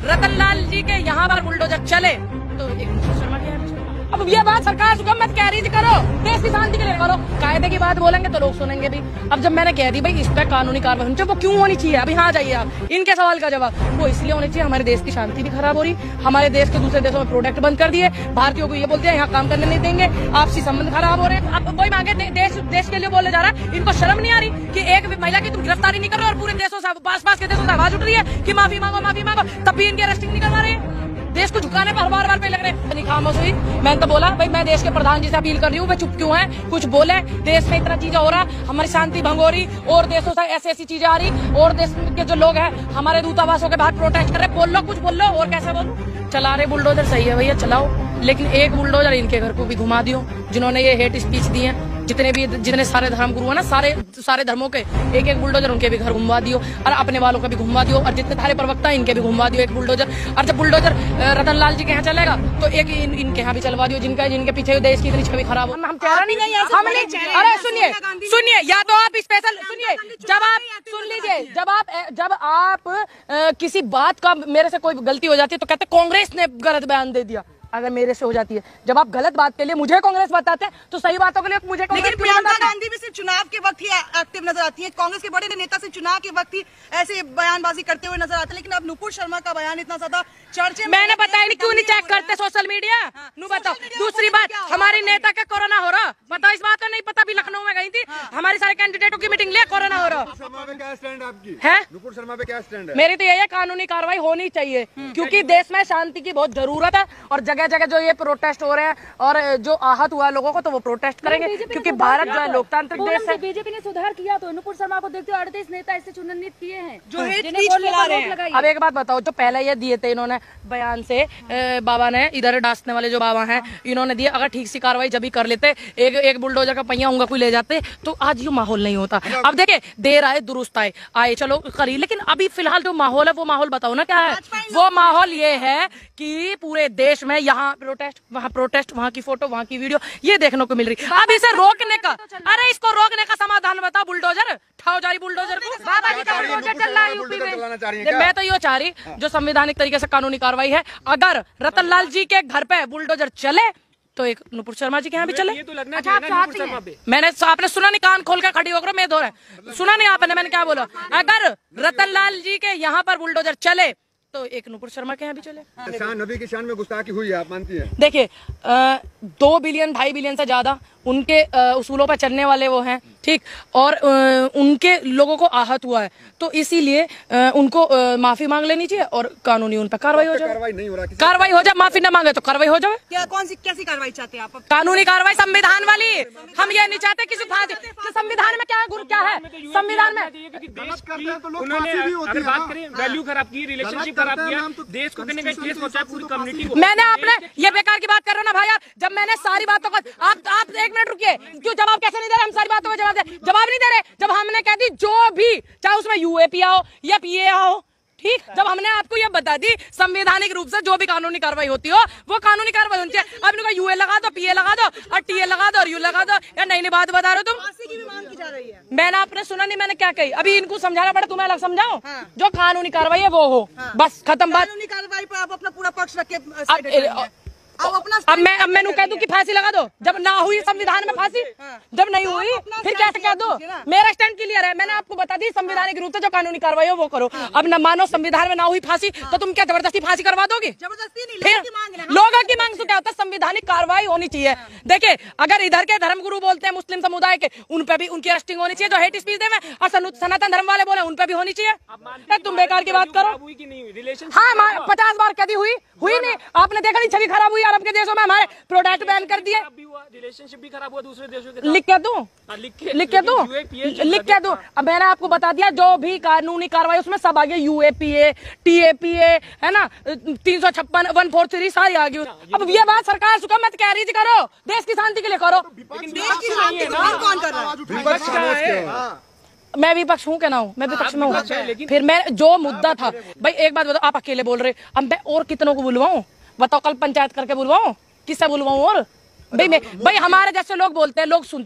रतनलाल जी के यहाँ पर बुलडोजर चले तो एक नुपुर शर्मा के यहाँ भी चले। अब ये बात सरकार गवर्नमेंट कह रही थी करो, देश की शांति के लिए करो, कायदे की बात बोलेंगे तो लोग सुनेंगे भी। अब जब मैंने कह दी भाई इस पर कानूनी कार्रवाई होनी चाहिए, वो क्यों होनी चाहिए? अभी हाँ जाइए आप, इनके सवाल का जवाब वो इसलिए होनी चाहिए हमारे देश की शांति भी खराब हो रही, हमारे देश के दूसरे देशों में प्रोडक्ट बंद कर दिए, भारतीयों को ये बोलते हैं यहाँ काम करने नहीं देंगे, आपसी संबंध खराब हो रहे हैं। अब वही मांगे देश के लिए बोले जा रहा है, इनको शर्म नहीं आ रही कि एक महिला की तुम गिरफ्तारी नहीं कर रहे और पूरे देशों से पास के देशों से आवाज उठ रही है कि माफी मांगो, तब भी इनकी अरेस्टिंग नहीं करवा रही है। देश को झुकाने पर बार पे लग रहे हैं। खामोश हुई, मैंने तो बोला भाई मैं देश के प्रधान जी से अपील कर रही हूँ, वे चुप क्यों है? कुछ बोले, देश में इतना चीजें हो रहा, हमारी शांति भंग हो रही और देशों से ऐसी चीजें आ रही और देश के जो लोग हैं हमारे दूतावासों के बाहर प्रोटेस्ट कर रहे, बोल लो कुछ बोल लो। और कैसे बोलूं? चला रहे बुलडोजर, सही है भैया चलाओ, लेकिन एक बुलडोजर इनके घर को भी घुमा दियो जिन्होंने ये हेट स्पीच दी है, जितने सारे धर्म गुरु है ना, सारे धर्मों के एक बुलडोजर उनके भी घर घुमा दियो और अपने वालों का भी घुमा दियो और जितने सारे प्रवक्ता इनके भी घुमा दियो एक बुलडोजर। और जब बुलडोजर रतनलाल जी के यहाँ चलेगा तो एक इनके यहाँ भी चलवा दियो जिनके पीछे देश की इतनी छवि खराब हो। हम कह रहे नहीं, अरे सुनिए या तो आप स्पेशल सुनिए, जब आप जब आप किसी बात का मेरे से कोई गलती हो जाती है तो कहते कांग्रेस ने गलत बयान दे दिया, अगर मेरे से हो जाती है। जब आप गलत बात के लिए मुझे कांग्रेस बताते हैं तो सही बातों के लिए मुझे कांग्रेस। लेकिन प्रियंका गांधी भी सिर्फ चुनाव के वक्त ही एक्टिव नजर आती है, कांग्रेस के बड़े नेता से चुनाव के वक्त ही ऐसे बयानबाजी करते हुए नजर आते हैं। लेकिन अब नुपुर शर्मा का बयान इतना ज्यादा चर्चे में, मैंने बताया नहीं क्यों नहीं चेक करते सोशल मीडिया। नू बताओ। दूसरी बात, हमारी नेता का कोरोना हो रहा, बताओ इस बात का नहीं पता? भी लखनऊ में गई थी, हमारे सारे कैंडिडेटों की मीटिंग ले, कोरोना हो रहा है। नुपुर शर्मा पे क्या स्टैंड है? मेरी तो यही है, कानूनी कार्रवाई होनी चाहिए क्योंकि देश में शांति की बहुत जरूरत है और जगह जगह जो ये प्रोटेस्ट हो रहे हैं और जो आहत हुआ लोगों को तो वो प्रोटेस्ट करेंगे क्योंकि भारत जो है लोकतांत्रिक देश है। बीजेपी ने सुधार किया तो नुपुर शर्मा को देखते 38 नेता इससे चुनित किए हैं जो अब एक बात बताओ, जो पहले ये दिए थे इन्होंने बयान से, बाबा ने इधर डांसने वाले जो बाबा हैं इन्होंने दिए, अगर ठीक सी कार्रवाई जब भी कर लेते, एक बुलडोजर का पहिया उंगा कोई ले जाते तो आज ये माहौल नहीं होता। अब देखे देर आए दुरुस्त आए चलो करी, लेकिन अभी फिलहाल जो माहौल है वो माहौल बताओ ना क्या है? वो माहौल ये है कि पूरे देश में यहाँ प्रोटेस्ट, वहाँ की फोटो, वहाँ की वीडियो ये देखने को मिल रही। अब इसे रोकने का, अरे इसको रोकने का समाधान बताओ। बुलडोजर ठाओ जा रही, बुलडोजर को बाबा जी का बुलडोजर चल रहा है यूपी में। मैं तो ये चाह रही जो संवैधानिक तरीके से कानूनी कार्रवाई है, अगर रतनलाल जी के घर पे बुलडोजर चले तो एक नुपुर शर्मा जी के यहाँ भी चले। ये तो लगना चाहिए ना नुपुर शर्मा पे। मैंने आपने सुना नहीं? कान खोल के खड़ी होकर मैं दो रहा, सुना नहीं आपने मैंने क्या बोला? अगर रतनलाल जी के यहाँ पर बुलडोजर चले तो एक नुपुर शर्मा के यहाँ भी चले। शान नबी की शान में गुस्ताखी हुई है, आप मानती हैं? देखिए 2 बिलियन 2.5 बिलियन से ज्यादा उनके उसूलों पर चलने वाले वो हैं, ठीक, और उनके लोगों को आहत हुआ है तो इसीलिए उनको माफी मांग लेनी चाहिए और कानूनी उन पर कार्रवाई हो जाए। कार्रवाई हो जाए, माफी न मांगे तो कार्रवाई हो जाए। क्या कैसी कार्रवाई चाहते हैं आप? कानूनी कार्रवाई संविधान वाली। हम ये नहीं चाहते किसी फांसी, संविधान में क्या गुरु क्या है? संविधान में वैल्यू खराब की, रिलेशनशिप खराब किया, देश को कहने का केस पहुंचा पूरी कम्युनिटी को। मैंने आपने ये बेकार की बात कर रहे हो ना भाई यार, जब मैंने सारी बातों को आप एक मिनट रुकिए, क्यों जवाब कैसे नहीं दे रहे? हम सारी बातों का जवाब नहीं दे रहे। जब हमने कह दी जो भी, चाहे उसमें यूएपी आओ या पीए आओ, ठीक, जब हमने आपको ये बता दी संवैधानिक रूप से जो भी कानूनी कार्रवाई होती हो वो कानूनी कार्रवाई होनी चाहिए। अब इनको यूए लगा दो, पीए लगा दो और टीए लगा दो और यू लगा दो, या नई बात बता रहे हो तुम? फांसी की भी मांग की जा रही है। मैंने आपने सुना नहीं मैंने क्या कही? अभी इनको समझाना पड़ा, तुम्हें अलग समझाओ। जो कानूनी कार्रवाई है वो हो, बस खत्म बात। कानूनी कार्रवाई पर आप अपना पूरा पक्ष रख के अब मैं कह दूं कि फांसी लगा दो, जब ना हुई संविधान में फांसी, जब नहीं हुई फिर कैसे कह दो? मेरा स्टैंड क्लियर है, मैंने आपको बता दी संवैधानिक रूप से जो कानूनी कार्रवाई हो वो करो। अब न मानो संविधान में ना हुई फांसी तो तुम क्या जबरदस्ती फांसी करवा दोगे? जबरदस्ती नहीं, फिर लोगों की मांग से क्या होता है? संवैधानिक कार्रवाई होनी चाहिए। देखिए अगर इधर के धर्मगुरु बोलते हैं मुस्लिम समुदाय के, उन पे भी उनकी अरेस्टिंग होनी चाहिए जो हेट स्पीच दे, और सनातन धर्म वाले बोले उन पे भी होनी चाहिए। तुम बेकार की बात करो। हाँ 50 बार कभी हुई नहीं, आपने देखा नहीं छवि खराब हुई अरब के देशों में, हमारे प्रोडक्ट बैन कर दिए, रिलेशनशिप भी खराब हुआ दूसरे देशों के। लिख के दो। अब मैंने आपको बता दिया जो भी कानूनी कार्रवाई उसमें सब आगे, यूएपीए, टीएपीए है ना, 356, 143 सारी आगे। अब ये बात सरकार मत कह रही थी करो, देश की शांति के लिए करो। कौन कर रहा है? मैं विपक्ष हूँ क्या ना हूँ? मैं विपक्ष में हूँ। फिर मैं जो मुद्दा था भाई, एक बात बताओ, आप अकेले बोल रहे, अब मैं और कितनों को बुलवाऊं? बताओ, कल पंचायत करके बुलवाऊं? किससे बुलवाऊं? और भाई हमारे जैसे लोग बोलते हैं, लोग सुनते हैं,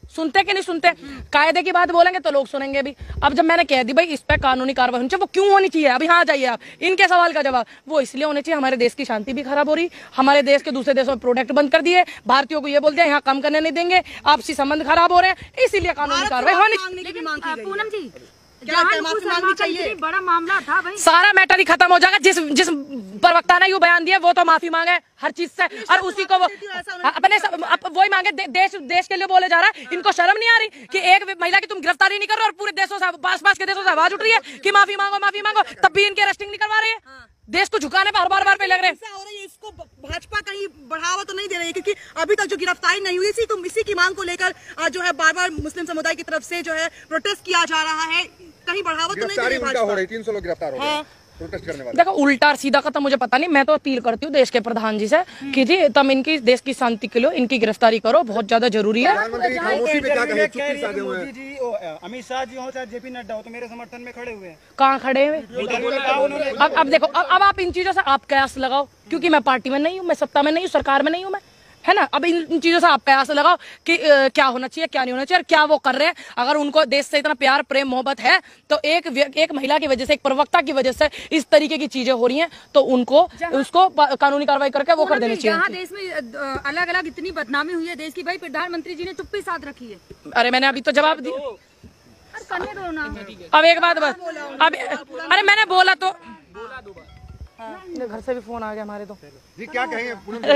सुनते कि नहीं सुनते? कायदे की बात बोलेंगे तो लोग सुनेंगे भी। अब जब मैंने कह दी भाई इस पे कानूनी कार्रवाई होनी चाहिए, वो क्यों होनी चाहिए? अभी यहाँ जाइए आप, इनके सवाल का जवाब वो इसलिए होने चाहिए, हमारे देश की शांति भी खराब हो रही, हमारे देश के दूसरे देशों में प्रोडक्ट बंद कर दिए, भारतीयों को ये बोल दिया यहाँ काम करने नहीं देंगे, आपसी संबंध खराब हो रहे हैं, इसीलिए कानूनी कार्रवाई होनी चाहिए। पूनम जी, क्या माफी मांगनी चाहिए? बड़ा मामला था भाई, सारा मैटर ही खत्म हो जाएगा। जिस प्रवक्ता ने ये बयान दिया वो तो माफी मांगे हर चीज से, और उसी को वो अपने वही मांगे। देश के लिए बोले जा रहा है, इनको शर्म नहीं आ रही कि एक महिला की तुम गिरफ्तारी नहीं कर रहे और पूरे देशों से पास के देशों से आवाज उठ रही है कि माफी मांगो, तब भी इनके अरेस्टिंग नहीं करवा रही है। देश को झुकाने पर हर बार पे लग रहे हैं। इसको भाजपा कहीं बढ़ावा तो नहीं दे रही है, क्योंकि अभी तक जो गिरफ्तारी नहीं हुई थी, इसी की मांग को लेकर जो है बार-बार मुस्लिम समुदाय की तरफ से जो है प्रोटेस्ट किया जा रहा है, कहीं बढ़ावा तो नहीं दे रही उल्टा हो रही, 300 लोग गिरफ्तार हो गए प्रोटेस्ट करने वाले। देखो उल्टा और सीधा का तो मुझे पता नहीं, मैं तो अपील करती हूँ देश के प्रधान जी से कि जी तुम इनकी देश की शांति के लिए इनकी गिरफ्तारी करो, बहुत ज्यादा जरूरी है। प्रधानमंत्री खामोशी पे क्या कहें? चुप्पी साधे हुए हैं। मोदी जी, अमित शाह जी हो चाहे जेपी नड्डा हो, तो मेरे समर्थन में खड़े हुए हैं। कहाँ खड़े हुए? अब देखो, अब आप इन चीजों से आप कयास लगाओ, क्योंकि मैं पार्टी में नहीं हूँ, मैं सत्ता में नहीं हूँ, सरकार में नहीं हूँ मैं, है ना। अब इन चीजों से आप कयास लगाओ कि क्या होना चाहिए, क्या नहीं होना चाहिए, और क्या वो कर रहे हैं। अगर उनको देश से इतना प्यार प्रेम मोहब्बत है तो एक महिला की वजह से, एक प्रवक्ता की वजह से इस तरीके की चीजें हो रही हैं, तो उसको कानूनी कार्रवाई करके वो कर देनी चाहिए। यहाँ देश में अलग अलग इतनी बदनामी हुई है देश की, भाई प्रधानमंत्री जी ने चुप्पी साध रखी है। अरे मैंने अभी तो जवाब दिया, करने दो ना। अब एक बात बस, अब अरे मैंने बोला तो घर से भी फोन आ गया हमारे। तो जी क्या कहेंगे?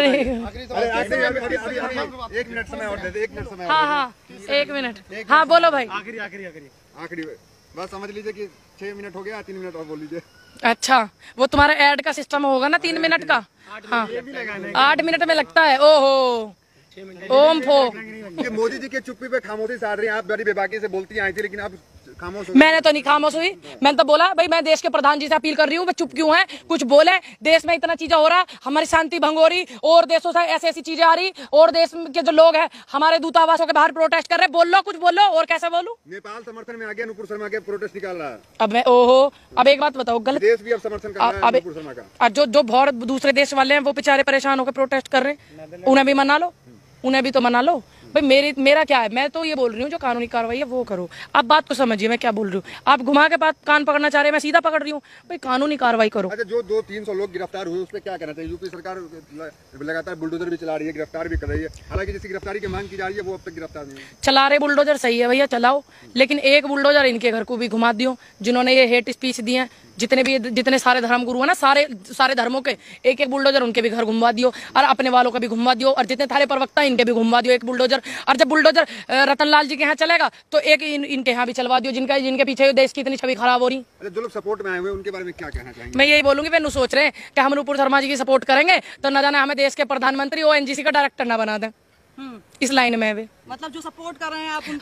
एक मिनट समय और दे दे, 1 मिनट समय। हाँ 1 मिनट, हाँ बोलो भाई। आखिरी बस समझ लीजिए कि 6 मिनट हो गया, 3 मिनट और बोल लीजिए। अच्छा, वो तुम्हारा ऐड का सिस्टम होगा ना 3 मिनट का। हाँ 8 मिनट में लगता है। ओहो ओम फो। ये मोदी जी के चुप्पी पे खामोशी साध रही हैं आप, बड़ी बेबाकी से बोलती आई थी, लेकिन आप खामोश हो। मैंने तो नहीं खामोश हुई, मैंने तो बोला भाई मैं देश के प्रधान जी से अपील कर रही हूँ, चुप क्यों है, कुछ बोले। देश में इतना चीजें हो रहा, हमारी शांति भंग हो रही, और देशों से ऐसी चीजें आ रही, और देश के जो लोग हैं हमारे दूतावासों के बाहर प्रोटेस्ट कर रहे, बोल लो कुछ बोलो, और कैसे बोलूं। नेपाल समर्थन में आ गया, नुपुर शर्मा के प्रोटेस्ट निकाल रहा है। अब मैं ओहो, अब एक बात बताओ, गलत देश भी अब समर्थन कर रहा है नुपुर शर्मा का। जो बहुत दूसरे देश वाले हैं वो बेचारे परेशान होकर प्रोटेस्ट कर रहे हैं, उन्हें भी मना लो, उन्हें भी तो मना लो भाई। मेरा क्या है, मैं तो ये बोल रही हूँ जो कानूनी कार्रवाई है वो करो। आप बात को समझिए मैं क्या बोल रही हूँ, आप घुमा के बात कान पकड़ना चाह रहे हैं, मैं सीधा पकड़ रही हूँ भाई, कानूनी कार्रवाई करो। अच्छा, जो 200-300 लोग गिरफ्तार हुए उस पर क्या कहना चाहिए? यूपी सरकार लगातार बुलडोजर भी चला रही है, गिरफ्तार भी कर रही है, हालांकि जिसकी गिरफ्तारी की मांग की जा रही है वो अब तक गिरफ्तार नहीं है। चला रहे बुलडोजर, सही है भैया चलाओ, लेकिन एक बुलडोजर इनके घर को भी घुमा दियो, जिन्होंने ये हेट स्पीच दिए हैं, जितने सारे धर्म गुरु है ना, सारे धर्मों के एक बुलडोजर उनके भी घर घुमवा दियो, और अपने वालों का भी घुमवा दियो, और जितने सारे प्रवक्ता इनके भी घुमवा दियो एक बुलडोजर। और जब बुलडोजर रतनलाल जी के यहाँ चलेगा तो एक इनके यहाँ भी चलवा दियो, जिनके पीछे देश की इतनी छवि खराब हो रही। जो लोग सपोर्ट में आए हुए उनके बारे में क्या कहना चाहेंगे? मैं यही बोलूंगी, वे सोच रहे हैं कि हम नुपुर शर्मा जी की सपोर्ट करेंगे तो न जाने हमें देश के प्रधानमंत्री ONGC का डायरेक्टर ना बना दें। इस लाइन में वे मतलब जो सपोर्ट कर रहे हैं आप,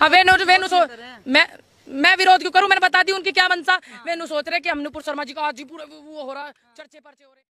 मैं विरोध क्यों करूं? मैंने बता दी उनकी क्या मनसा। वे सोच रहे कि हम नुपुर शर्मा जी का आज ही पूरे वो हो रहा, चर्चे पर्चे हो रहे।